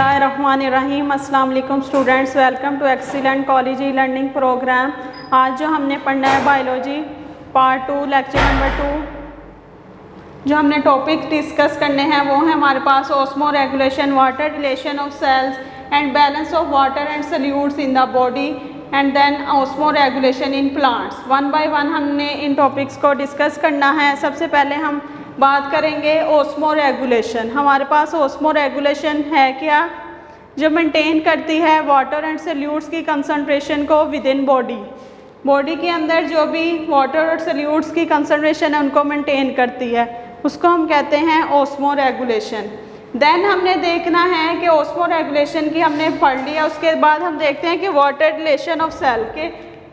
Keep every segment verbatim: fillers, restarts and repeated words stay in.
बिस्मिल्लाहिर्रहमानिर्रहीम। अस्सलाम वालेकुम students, welcome to excellent college e learning programme. आज जो हमने पढ़ना है biology part two lecture number two. जो हमने टॉपिक डिस्कस करने हैं वो है हमारे पास osmoregulation, water relation of cells and balance of water and solutes in the body and then osmoregulation in plants. One by one हमने इन टॉपिक्स को डिस्कस करना है। सबसे पहले हम बात करेंगे ऑस्मो रेगुलेशन। हमारे पास ऑस्मो रेगुलेशन है क्या, जो मेंटेन करती है वाटर एंड सॉल्यूट्स की कंसंट्रेशन को विद इन बॉडी। बॉडी के अंदर जो भी वाटर और सॉल्यूट्स की कंसंट्रेशन है उनको मेंटेन करती है, उसको हम कहते हैं ऑस्मो रेगुलेशन। देन हमने देखना है कि ऑस्मो रेगुलेशन की हमने पढ़ लिया, उसके बाद हम देखते हैं कि वाटर रिलेशन ऑफ सेल के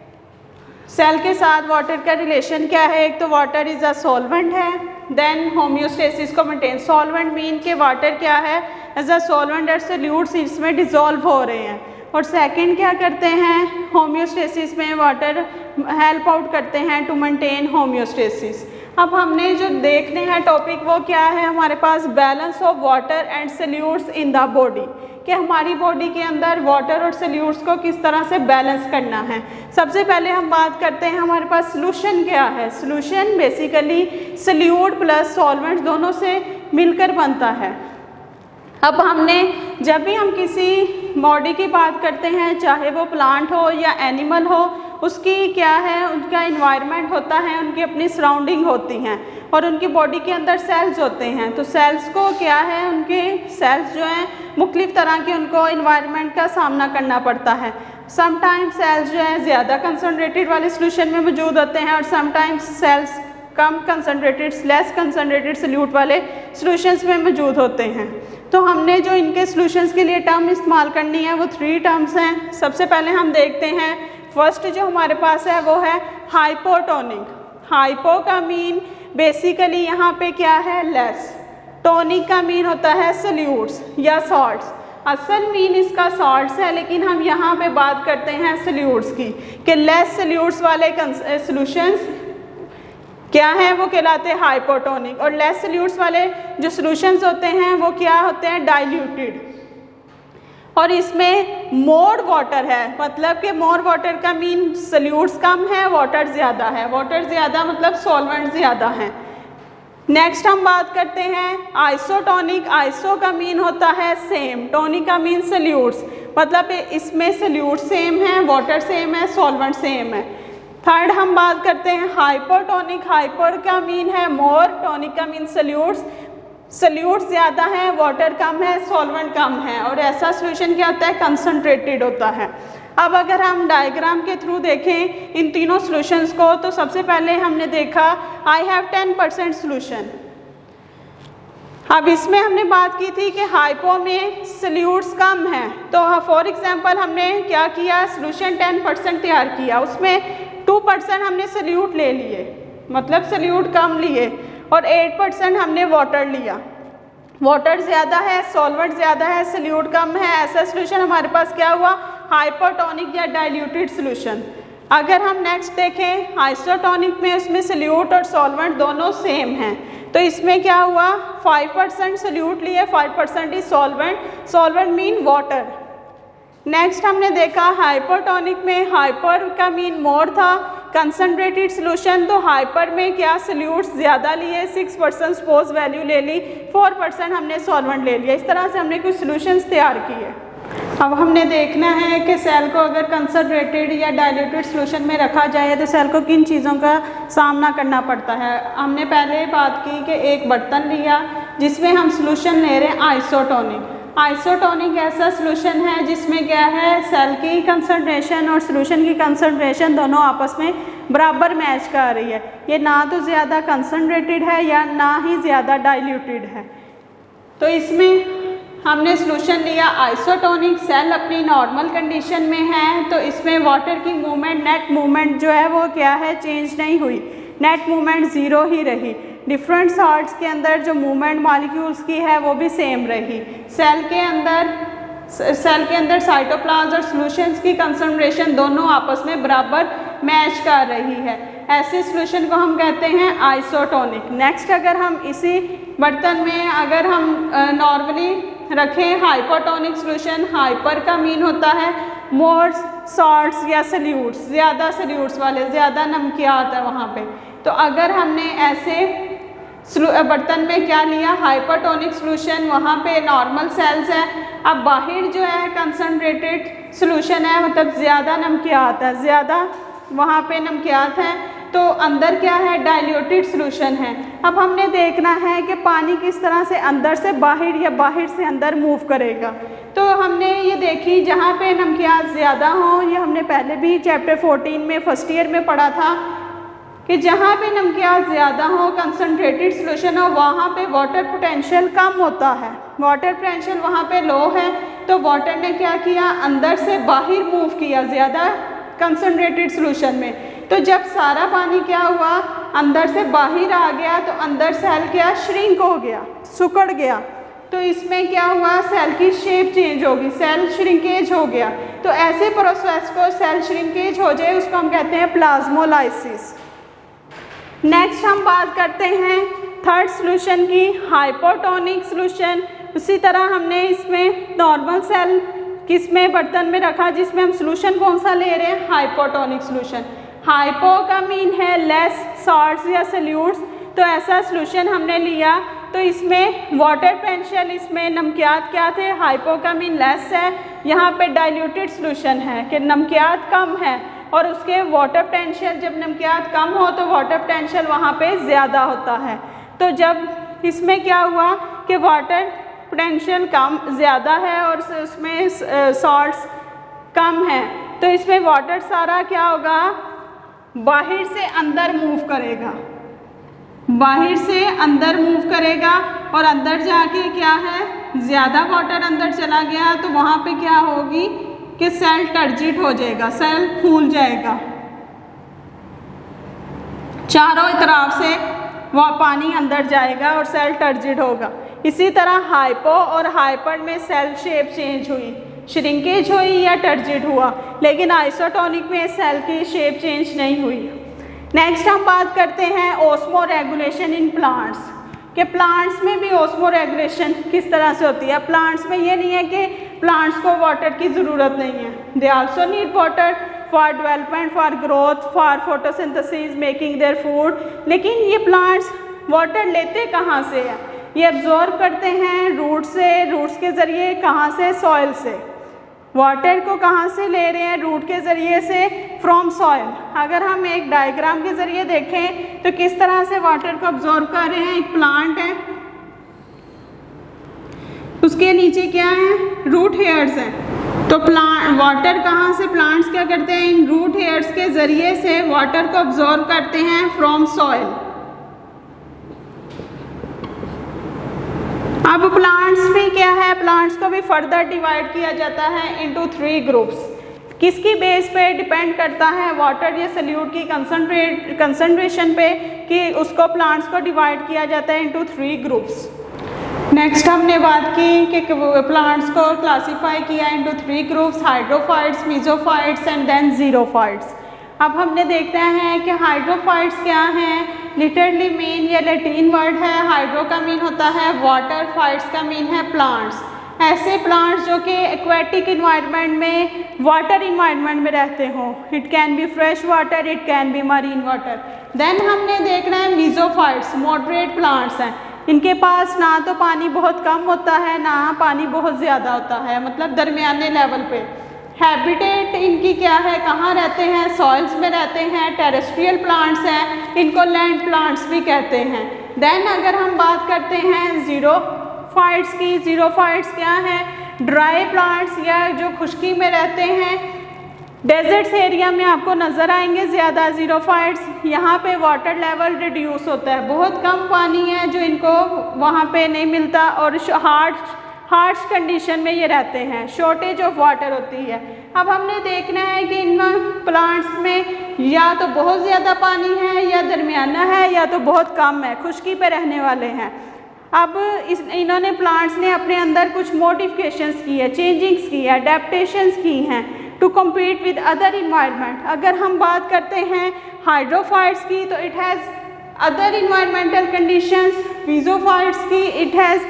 सेल के साथ वाटर का रिलेशन क्या है। एक तो वाटर इज़ अ सॉल्वेंट है, देन होम्योस्टेसिस को मेंटेन। सॉल्वेंट मीन के वाटर क्या है, एज अ सॉल्वेंट और सॉल्यूट्स इसमें डिज़ोल्व हो रहे हैं। और सेकंड क्या करते हैं, होम्योस्टेसिस में वाटर हेल्प आउट करते हैं टू मेंटेन होम्योस्टेसिस। अब हमने जो देखने हैं टॉपिक वो क्या है हमारे पास, balance of water and solutes in the body, कि हमारी बॉडी के अंदर वाटर और सॉल्यूट्स को किस तरह से बैलेंस करना है। सबसे पहले हम बात करते हैं हमारे पास सॉल्यूशन क्या है। Solution basically solute plus solvent दोनों से मिलकर बनता है। अब हमने जब भी हम किसी बॉडी की बात करते हैं, चाहे वो प्लांट हो या एनिमल हो, उसकी क्या है, उनका इन्वायरमेंट होता है, उनकी अपनी सराउंडिंग होती हैं और उनकी बॉडी के अंदर सेल्स होते हैं। तो सेल्स को क्या है, उनके सेल्स जो हैं मुख्तलिफ़ तरह के उनको इन्वायरमेंट का सामना करना पड़ता है। समटाइम्स सेल्स जो हैं ज़्यादा कंसनट्रेटेड वाले सोल्यूशन में मौजूद होते हैं और समटाइम्स सेल्स कम कंसनट्रेटेड लेस कंसनट्रेटेड सॉल्यूट वाले सॉल्यूशंस में मौजूद होते हैं। तो हमने जो इनके सॉल्यूशंस के लिए टर्म इस्तेमाल करनी है वो थ्री टर्म्स हैं। सबसे पहले हम देखते हैं, फर्स्ट जो हमारे पास है वो है हाइपोटोनिक। हाइपो का मीन बेसिकली यहाँ पे क्या है, लेस। टोनिक का मीन होता है सॉल्यूट्स या सॉल्ट्स। असल मीन इसका सॉल्ट्स है, लेकिन हम यहाँ पे बात करते हैं सॉल्यूट्स की, कि लेस सॉल्यूट्स वाले सॉल्यूशंस क्या है, वो कहलाते हैं हाइपोटोनिक। और लेस सॉल्यूट्स वाले जो सॉल्यूशंस होते हैं वो क्या होते हैं, डाइल्यूटेड। और इसमें मोर वाटर है, मतलब कि मोर वाटर का मीन सॉल्यूट्स कम है, वाटर ज़्यादा है। वाटर ज़्यादा मतलब सॉल्वेंट ज़्यादा है। नेक्स्ट हम बात करते हैं आइसोटोनिक। आइसो का मीन होता है सेम, टोनिक का मीन सॉल्यूट्स, मतलब इसमें सॉल्यूट सेम है, वाटर सेम है, सॉल्वेंट सेम है। थर्ड हम बात करते हैं हाइपोटोनिक। हाइपर का मीन है मोर, टोनिक का मीन सॉल्यूट्स, सॉल्यूट्स ज़्यादा है, वाटर कम है, सॉल्वेंट कम है। और ऐसा सॉल्यूशन क्या होता है, कंसंट्रेटेड होता है। अब अगर हम डायग्राम के थ्रू देखें इन तीनों सॉल्यूशंस को, तो सबसे पहले हमने देखा I have ten percent solution. अब इसमें हमने बात की थी कि हाइपो में सॉल्यूट्स कम है, तो फॉर एग्जांपल हमने क्या किया, सॉल्यूशन टेन परसेंट तैयार किया, उसमें टू परसेंट हमने सॉल्यूट ले लिए, मतलब सॉल्यूट कम लिए, और एट परसेंट हमने वाटर लिया। वाटर ज़्यादा है, सॉल्वेंट ज़्यादा है, सॉल्यूट कम है। ऐसा सॉल्यूशन हमारे पास क्या हुआ, हाइपोटोनिक या डाइल्यूटेड सॉल्यूशन। अगर हम नेक्स्ट देखें आइसोटोनिक में, उसमें सॉल्यूट और सॉल्वेंट दोनों सेम हैं, तो इसमें क्या हुआ, फाइव परसेंट सॉल्यूट लिए, five percent is solvent. Solvent mean water. Next हमने देखा हाइपोटोनिक में, हाइपर का मीन मोर था, कंसनट्रेटेड सॉल्यूशन, तो हाइपर में क्या सॉल्यूट्स ज़्यादा लिए, सिक्स परसेंट सपोज वैल्यू ले ली, फोर परसेंट हमने सॉल्वेंट ले लिया। इस तरह से हमने कुछ सॉल्यूशंस तैयार किए। अब हमने देखना है कि सेल को अगर कंसनट्रेटेड या डाइल्यूटेड सॉल्यूशन में रखा जाए तो सेल को किन चीज़ों का सामना करना पड़ता है। हमने पहले बात की कि एक बर्तन लिया जिसमें हम सॉल्यूशन ले रहे हैं आइसोटोनिक। आइसोटोनिक ऐसा सॉल्यूशन है जिसमें क्या है, सेल की कंसंट्रेशन और सॉल्यूशन की कंसंट्रेशन दोनों आपस में बराबर मैच कर रही है। ये ना तो ज़्यादा कंसंट्रेटेड है या ना ही ज़्यादा डाइल्यूटेड है। तो इसमें हमने सॉल्यूशन लिया आइसोटोनिक, सेल अपनी नॉर्मल कंडीशन में है, तो इसमें वाटर की मूवमेंट, नेट मूवमेंट जो है वो क्या है, चेंज नहीं हुई, नेट मूवमेंट ज़ीरो ही रही। डिफरेंट सॉल्ट्स के अंदर जो मूवमेंट मॉलिक्यूल्स की है वो भी सेम रही। सेल के अंदर सेल के अंदर साइटोप्लाज्म और सॉल्यूशंस की कंसंट्रेशन दोनों आपस में बराबर मैच कर रही है। ऐसे सॉल्यूशन को हम कहते हैं आइसोटोनिक। नेक्स्ट अगर हम इसी बर्तन में अगर हम नॉर्मली रखें हाइपोटोनिक सोल्यूशन, हाइपर का मीन होता है मोर सॉल्ट्स या सल्यूट्स, ज़्यादा सल्यूट्स वाले, ज़्यादा नमकियात है वहाँ पे। तो अगर हमने ऐसे बर्तन में क्या लिया हाइपरटोनिक सोल्यूशन, वहाँ पे नॉर्मल सेल्स है, अब बाहर जो है कंसनट्रेटेड सोल्यूशन है, मतलब ज़्यादा नमकियात है, ज़्यादा वहाँ पे नमकियात है, तो अंदर क्या है डाइल्यूटेड सोल्यूशन है। अब हमने देखना है कि पानी किस तरह से अंदर से बाहर या बाहर से अंदर मूव करेगा। तो हमने ये देखी जहाँ पे नमकियात ज़्यादा हों, ये हमने पहले भी चैप्टर फोर्टीन में फर्स्ट ईयर में पढ़ा था कि जहाँ पे नमकियात ज़्यादा हो, कंसनट्रेटेड सोल्यूशन हो, वहाँ पे वाटर पोटेंशियल कम होता है, वाटर पोटेंशियल वहाँ पे लो है, तो वाटर ने क्या किया अंदर से बाहर मूव किया ज़्यादा कंसनट्रेटेड सोल्यूशन में। तो जब सारा पानी क्या हुआ अंदर से बाहर आ गया, तो अंदर सेल क्या श्रिंक हो गया, सिकुड़ गया, तो इसमें क्या हुआ सेल की शेप चेंज होगी, सेल श्रिंकेज हो गया। तो ऐसे प्रोसेस को सेल श्रिंकेज हो जाए उसको हम कहते हैं प्लाज्मोलाइसिस। नेक्स्ट हम बात करते हैं थर्ड सॉल्यूशन की, हाइपोटोनिक सॉल्यूशन। उसी तरह हमने इसमें नॉर्मल सेल किसमें बर्तन में रखा जिसमें हम सॉल्यूशन कौन सा ले रहे हैं हाइपोटोनिक सॉल्यूशन। हाइपो का मीन है लेस सॉल्ट्स या सल्यूट्स, तो ऐसा सॉल्यूशन हमने लिया, तो इसमें वाटर पोटेंशियल इसमें नमकियात क्या थे, हाइपो का मीन लेस है, यहाँ पे डाइल्यूटेड सॉल्यूशन है कि नमकियात कम है, और उसके वाटर पोटेंशियल जब नमकियात कम हो तो वाटर पोटेंशियल वहाँ पे ज़्यादा होता है। तो जब इसमें क्या हुआ कि वाटर पोटेंशियल कम ज़्यादा है और उसमें सॉल्ट्स कम है, तो इसमें वाटर सारा क्या होगा बाहर से अंदर मूव करेगा, बाहर से अंदर मूव करेगा, और अंदर जाके क्या है ज़्यादा वाटर अंदर चला गया तो वहाँ पे क्या होगी कि सेल टर्जिट हो जाएगा, सेल फूल जाएगा, चारों तरफ से वह पानी अंदर जाएगा और सेल टर्जिट होगा। इसी तरह हाइपो और हाइपर में सेल शेप चेंज हुई, श्रिंकेज हुई या टर्जिट हुआ, लेकिन आइसोटोनिक में सेल की शेप चेंज नहीं हुई। नेक्स्ट हम बात करते हैं ओस्मो रेगुलेशन इन प्लांट्स, कि प्लांट्स में भी ओस्मो रेगुलेशन किस तरह से होती है। प्लांट्स में ये नहीं है कि प्लांट्स को वाटर की ज़रूरत नहीं है, they also need water for development, for growth, for photosynthesis, making their food. लेकिन ये प्लांट्स वाटर लेते कहाँ से हैं, ये एब्जॉर्ब करते हैं रूट से, रूट्स के ज़रिए कहाँ से सॉइल से, वाटर को कहाँ से ले रहे हैं रूट के ज़रिए से फ्रॉम सॉइल। अगर हम एक डायग्राम के ज़रिए देखें तो किस तरह से वाटर को अब्जॉर्ब कर रहे हैं, एक प्लांट है उसके नीचे क्या है रूट हेयर्स हैं, तो प्लांट वाटर कहाँ से प्लांट्स क्या करते हैं इन रूट हेयर्स के ज़रिए से वाटर को अब्जॉर्ब करते हैं फ्रॉम सॉइल। अब प्लांट्स में क्या है, प्लांट्स को भी फर्दर डिवाइड किया जाता है इनटू थ्री ग्रुप्स। किसकी बेस पे डिपेंड करता है, वाटर या सल्यूट की कंसंट्रेट कंसंट्रेशन पे, कि उसको प्लांट्स को डिवाइड किया जाता है इनटू थ्री ग्रुप्स। नेक्स्ट हमने बात की कि प्लांट्स को क्लासीफाई किया into three groups, hydrophytes, mesophytes and then xerophytes. अब हमने देखते हैं कि हाइड्रोफाइट्स क्या हैं, लिटरली मीन या लैटिन वर्ड है, हाइड्रो का मीन होता है वाटर, फाइट्स का मीन है प्लांट्स। ऐसे प्लांट्स जो कि एक्वेटिक इन्वायरमेंट में, वाटर इन्वायरमेंट में रहते हों, it can be fresh water, it can be marine water. Then हमने देखना है मीजोफाइट्स, मॉडरेट प्लांट्स हैं, इनके पास ना तो पानी बहुत कम होता है ना पानी बहुत ज़्यादा होता है, मतलब दरमियाने लेवल पे। हैबिटेट इनकी क्या है, कहाँ रहते हैं, सॉइल्स में रहते हैं, टेरेस्ट्रियल प्लांट्स हैं, इनको लैंड प्लांट्स भी कहते हैं। देन अगर हम बात करते हैं जीरोफाइट्स की, जीरोफाइट्स क्या है, ड्राई प्लांट्स या जो खुश्की में रहते हैं, डेजर्ट्स एरिया में आपको नज़र आएंगे ज़्यादा जीरोफाइट्स। यहाँ पे वाटर लेवल रिड्यूस होता है, बहुत कम पानी है जो इनको वहाँ पे नहीं मिलता, और हार्ड हार्श कंडीशन में ये रहते हैं, शॉर्टेज ऑफ वाटर होती है। अब हमने देखना है कि इन प्लांट्स में या तो बहुत ज़्यादा पानी है या दरमियाना है या तो बहुत कम है, खुश्की पे रहने वाले हैं। अब इस इन्होंने प्लांट्स ने अपने अंदर कुछ मॉडिफिकेशंस की है, चेंजिंग्स की है, अडेप्टेशंस की हैं to compete with other environment. अगर हम बात करते हैं हाइड्रोफाइट्स की तो it has other environmental conditions, mesophytes की it has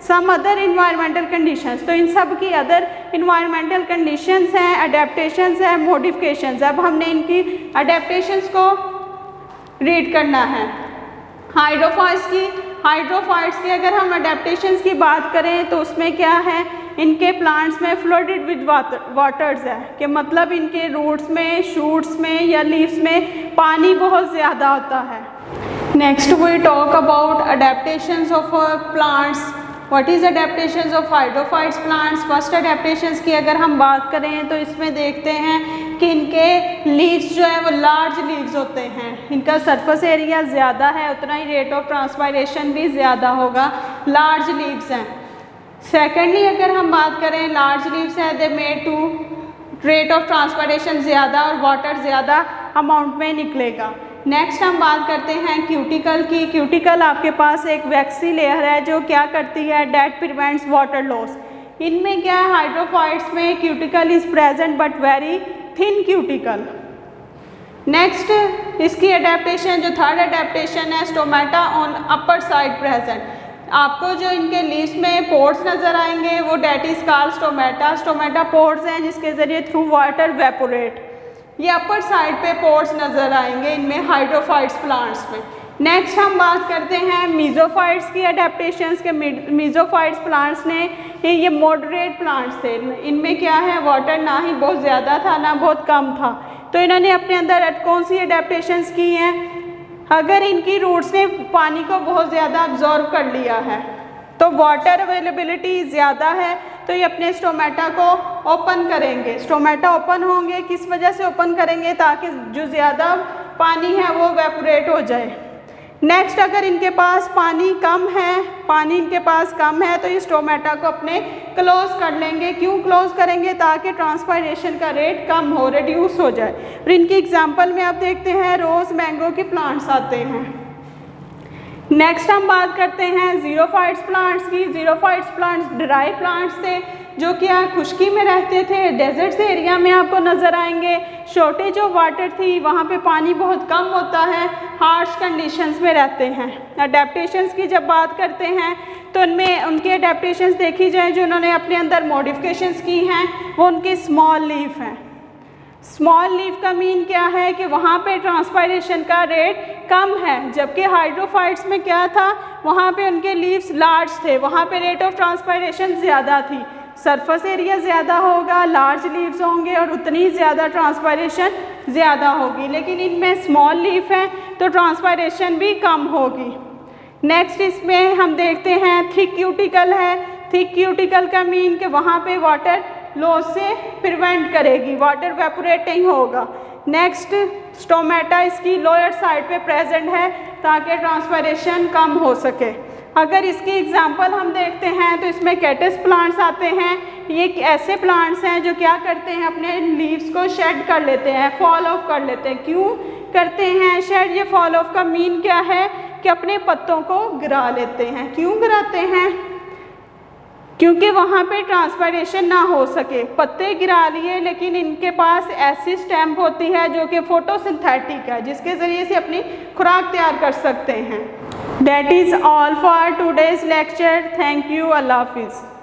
some other environmental conditions, तो इन सब की अदर इन्वायरमेंटल कंडीशंस हैं, अडेप्टेशंस हैं, मॉडिफिकेशंस। अब हमने इनकी अडेप्टेशंस को रीड करना है। हाइड्रोफाइट्स की हाइड्रोफाइट्स की अगर हम अडेप्टेशंस की बात करें तो उसमें क्या है, इनके प्लांट्स में फ्लोटेड विद वाटर्स है, कि मतलब इनके रूट्स में, शूट्स में या लीव्स में पानी बहुत ज़्यादा होता है। Next we talk about adaptations of plants. What is adaptations of hydrophytes plants. First adaptations की अगर हम बात करें तो इसमें देखते हैं कि इनके लीव्स जो है वो लार्ज लीव्स होते हैं, इनका सरफेस एरिया ज़्यादा है, उतना ही रेट ऑफ ट्रांसपायरेशन भी ज़्यादा होगा, लार्ज लीव्स हैं। सेकेंडली अगर हम बात करें, लार्ज लीव्स है, they made to rate of transpiration ज़्यादा और वाटर ज़्यादा अमाउंट में निकलेगा। नेक्स्ट हम बात करते हैं क्यूटिकल की। क्यूटिकल आपके पास एक वैक्सी लेयर है जो क्या करती है, डेट प्रिवेंट्स वाटर लॉस। इनमें क्या है, हाइड्रोफाइट्स में cuticle is present but very thin cuticle. Next इसकी अडेप्टेशन, जो थर्ड अडेप्टेशन है, stomata on upper side present. आपको जो इनके लीव्स में पोर्स नज़र आएंगे वो that is called stomata. Stomata pores हैं जिसके ज़रिए थ्रू वाटर वेपोरेट, ये अपर साइड पे पोर्स नज़र आएंगे इनमें हाइड्रोफाइट्स प्लांट्स में। नेक्स्ट हम बात करते हैं मीजोफाइट्स की अडेप्टेशंस के। मीजोफाइट्स प्लांट्स ने ये मॉडरेट प्लांट्स थे, इनमें क्या है, वाटर ना ही बहुत ज़्यादा था ना बहुत कम था, तो इन्होंने अपने अंदर कौन सी अडेप्टेशंस की हैं, अगर इनकी रूट्स ने पानी को बहुत ज़्यादा अब्जॉर्ब कर लिया है तो वाटर अवेलेबिलिटी ज़्यादा है तो ये अपने स्टोमेटा को ओपन करेंगे। स्टोमेटा ओपन होंगे, किस वजह से ओपन करेंगे, ताकि जो ज़्यादा पानी है वो वेपोरेट हो जाए। नेक्स्ट अगर इनके पास पानी कम है पानी इनके पास कम है तो ये स्टोमेटा को अपने क्लोज कर लेंगे। क्यों क्लोज करेंगे, ताकि ट्रांसपायरेशन का रेट कम हो, रिड्यूस हो जाए। और इनकी एग्जांपल में आप देखते हैं रोज़ मैंगो के प्लांट्स आते हैं। नेक्स्ट हम बात करते हैं जीरोफाइट्स प्लांट्स की। जीरोफाइट्स प्लांट्स ड्राई प्लांट्स थे जो कि यहाँ खुश्की में रहते थे, डेजर्ट्स एरिया में आपको नज़र आएंगे। शॉर्टेज ऑफ वाटर थी, वहाँ पे पानी बहुत कम होता है, हार्श कंडीशंस में रहते हैं। अडेप्टेशंस की जब बात करते हैं तो उनमें उनके अडेप्टेशंस देखी जाए जो उन्होंने अपने अंदर मॉडिफिकेशंस की हैं, वो उनकी स्मॉल लीफ हैं। स्मॉल लीफ का मीन क्या है कि वहाँ पे ट्रांसपायरेशन का रेट कम है, जबकि हाइड्रोफाइट्स में क्या था, वहाँ पे उनके लीव्स लार्ज थे, वहाँ पे रेट ऑफ ट्रांसपायरेशन ज़्यादा थी, सरफेस एरिया ज़्यादा होगा, लार्ज लीव्स होंगे और उतनी ज़्यादा ट्रांसपायरेशन ज़्यादा होगी। लेकिन इनमें स्मॉल लीफ है तो ट्रांसपायरेशन भी कम होगी। नेक्स्ट इसमें हम देखते हैं थिक क्यूटिकल है। थिक क्यूटिकल का मीन कि वहाँ पे वाटर लॉस से प्रिवेंट करेगी, वाटर वेपोरेट नहीं होगा। नेक्स्ट स्टोमेटा इसकी लोअर साइड पे प्रेजेंट है ताकि ट्रांसपायरेशन कम हो सके। अगर इसकी एग्जांपल हम देखते हैं तो इसमें कैटस प्लांट्स आते हैं। ये ऐसे प्लांट्स हैं जो क्या करते हैं, अपने लीव्स को शेड कर लेते हैं, फॉल ऑफ कर लेते हैं। क्यों करते हैं शेड? ये फॉल ऑफ का मीन क्या है कि अपने पत्तों को गिरा लेते हैं। क्यों गिराते हैं? क्योंकि वहाँ पे ट्रांसपायरेशन ना हो सके। पत्ते गिरा लिए लेकिन इनके पास ऐसी स्टेम होती है जो कि फोटोसिंथेटिक है, जिसके ज़रिए से अपनी खुराक तैयार कर सकते हैं। That is all for today's lecture. Thank you. Allah Hafiz.